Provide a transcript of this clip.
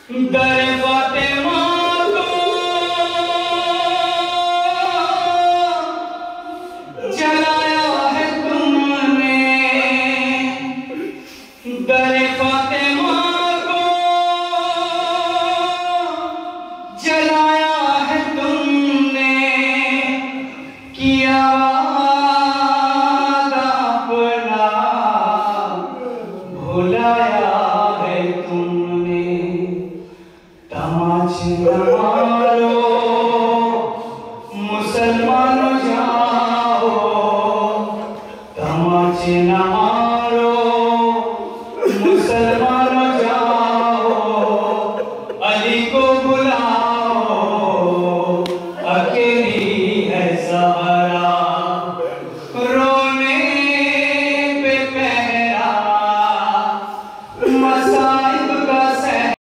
दर फातिमा को जलाया है तुमने, दर फातिमा को जलाया है तुमने, किया वादा अपना भुलाया है तुमने। तमाचे